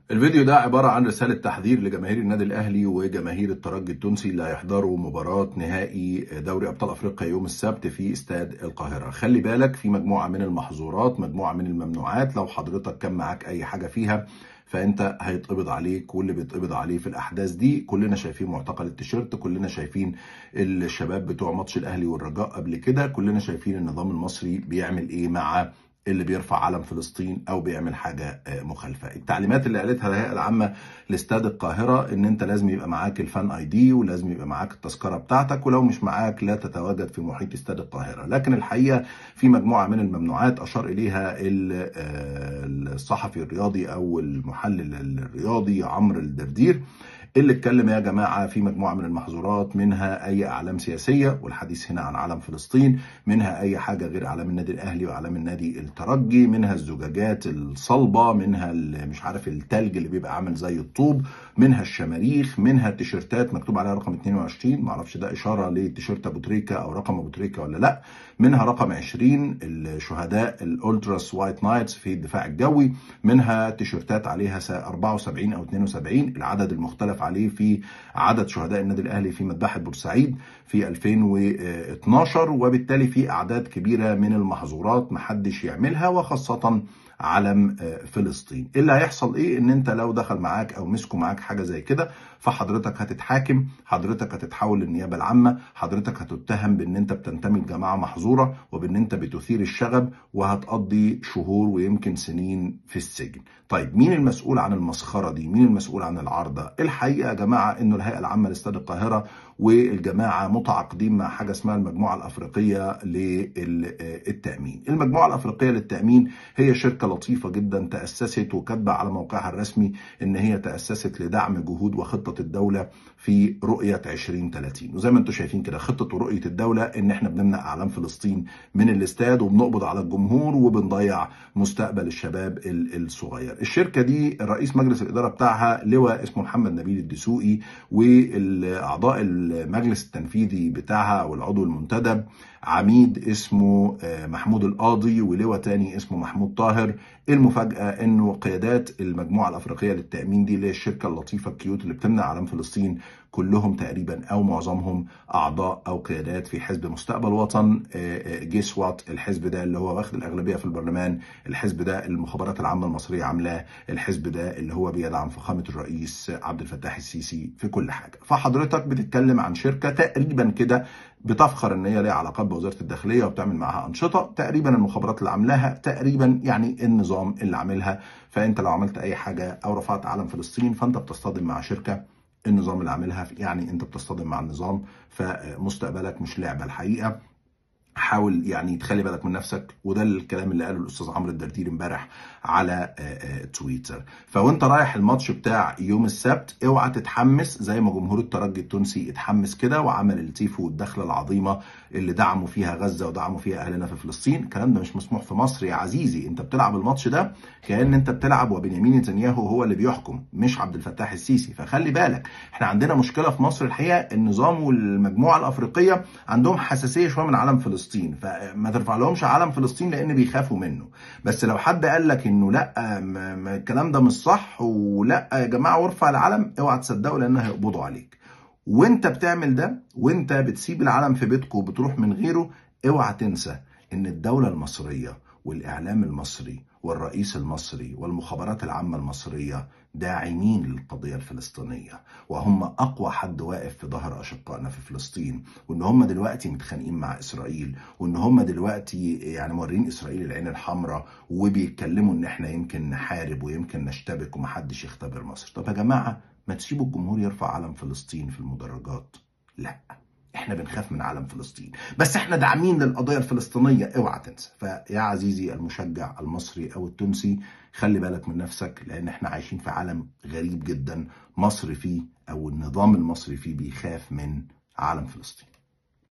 الفيديو ده عبارة عن رسالة تحذير لجماهير النادي الأهلي وجماهير الترجي التونسي اللي هيحضروا مباراة نهائي دوري أبطال أفريقيا يوم السبت في استاد القاهرة. خلي بالك في مجموعة من المحظورات، مجموعة من الممنوعات. لو حضرتك كان معاك أي حاجة فيها فأنت هيتقبض عليك، واللي بيتقبض عليه في الأحداث دي كلنا شايفين معتقل التيشيرت، كلنا شايفين الشباب بتوع ماتش الأهلي والرجاء قبل كده، كلنا شايفين النظام المصري بيعمل إيه مع اللي بيرفع علم فلسطين او بيعمل حاجه مخالفه. التعليمات اللي قالتها الهيئه العامه لاستاد القاهره ان انت لازم يبقى معاك الفان اي دي، ولازم يبقى معاك التذكره بتاعتك، ولو مش معاك لا تتواجد في محيط استاد القاهره. لكن الحقيقه في مجموعه من الممنوعات اشار اليها الصحفي الرياضي او المحلل الرياضي عمرو الدردير، اللي اتكلم يا جماعه في مجموعه من المحظورات، منها اي اعلام سياسيه، والحديث هنا عن علم فلسطين، منها اي حاجه غير اعلام النادي الاهلي واعلام النادي الترجي، منها الزجاجات الصلبه، منها مش عارف التلج اللي بيبقى عامل زي الطوب، منها الشماريخ، منها التيشيرتات مكتوب عليها رقم 22، معرفش ده اشاره لتيشيرت ابو تريكه او رقم ابو تريكه ولا لا، منها رقم 20 الشهداء الالتراس وايت نايتس في الدفاع الجوي، منها تيشيرتات عليها 74 او 72 العدد المختلف عليه في عدد شهداء النادي الاهلي في مذبحه بورسعيد في 2012، وبالتالي في اعداد كبيره من المحظورات محدش يعملها، وخاصه علم فلسطين. اللي هيحصل ايه؟ ان انت لو دخل معاك او مسكوا معاك حاجه زي كده فحضرتك هتتحاكم، حضرتك هتتحول للنيابه العامه، حضرتك هتتهم بان انت بتنتمي لجماعه محظوره وبان انت بتثير الشغب، وهتقضي شهور ويمكن سنين في السجن. طيب مين المسؤول عن المسخره دي؟ مين المسؤول عن العارضه؟ الحقيقه يا جماعه انه الهيئه العامه لاستاد القاهره والجماعه متعاقدين مع حاجه اسمها المجموعه الافريقيه للتامين. المجموعه الافريقيه للتامين هي شركه لطيفه جدا تاسست وكاتبه على موقعها الرسمي ان هي تاسست لدعم جهود وخطه الدوله في رؤيه 2030. وزي ما انتم شايفين كده خطه ورؤيه الدوله ان احنا بنمنع اعلام فلسطين من الاستاد وبنقبض على الجمهور وبنضيع مستقبل الشباب الصغير. الشركه دي رئيس مجلس الاداره بتاعها لواء اسمه محمد نبيل الدسوقي، والاعضاء المجلس التنفيذي بتاعها او العضو المنتدب عميد اسمه محمود القاضي، ولواء تاني اسمه محمود طاهر. المفاجاه انه قيادات المجموعه الافريقيه للتامين دي اللي هي الشركه اللطيفه الكيوت اللي بتمنع علم فلسطين كلهم تقريبا او معظمهم اعضاء او قيادات في حزب مستقبل وطن. جيس وات الحزب ده اللي هو واخد الاغلبيه في البرلمان، الحزب ده المخابرات العامه المصريه عاملاه، الحزب ده اللي هو بيدعم فخامه الرئيس عبد الفتاح السيسي في كل حاجه. فحضرتك بتتكلم عن شركه تقريبا كده بتفخر ان هي ليها علاقات بوزاره الداخليه وبتعمل معاها انشطه، تقريبا المخابرات اللي عاملاها تقريبا يعني النظام اللي عاملها. فانت لو عملت اي حاجه او رفعت علم فلسطين فانت بتصطدم مع شركه النظام اللي عاملها، يعني انت بتصطدم مع النظام، فمستقبلك مش لعبه الحقيقه. حاول يعني تخلي بالك من نفسك، وده الكلام اللي قاله الاستاذ عمرو الدردير امبارح على تويتر. فوانت رايح الماتش بتاع يوم السبت اوعى تتحمس زي ما جمهور الترجي التونسي اتحمس كده وعمل التيفو والدخله العظيمه اللي دعموا فيها غزه ودعموا فيها اهلنا في فلسطين. الكلام ده مش مسموح في مصر يا عزيزي. انت بتلعب الماتش ده كأن انت بتلعب وبنيامين نتنياهو هو اللي بيحكم مش عبد الفتاح السيسي. فخلي بالك احنا عندنا مشكله في مصر الحقيقه، النظام والمجموعه الافريقيه عندهم حساسيه شويه من علم فلسطين، فما ترفع لهمش علم فلسطين لان بيخافوا منه. بس لو حد قال لك انه لا الكلام ده مش صح ولا يا جماعه وارفع العلم، اوعى تصدقه لان هيقبضوا عليك. وانت بتعمل ده وانت بتسيب العلم في بيتك وبتروح من غيره، اوعى تنسى ان الدوله المصريه والاعلام المصري والرئيس المصري والمخابرات العامه المصريه داعمين للقضيه الفلسطينيه، وهم اقوى حد واقف في ظهر اشقائنا في فلسطين، وان هم دلوقتي متخانقين مع اسرائيل، وان هم دلوقتي يعني مورين اسرائيل العين الحمراء وبيتكلموا ان احنا يمكن نحارب ويمكن نشتبك ومحدش يختبر مصر. طب يا جماعه ما تسيبوا الجمهور يرفع علم فلسطين في المدرجات؟ لا، احنا بنخاف من علم فلسطين بس احنا داعمين للقضيه الفلسطينيه، اوعى تنسى. فيا عزيزي المشجع المصري او التونسي خلي بالك من نفسك، لان احنا عايشين في عالم غريب جدا مصر فيه او النظام المصري فيه بيخاف من علم فلسطين.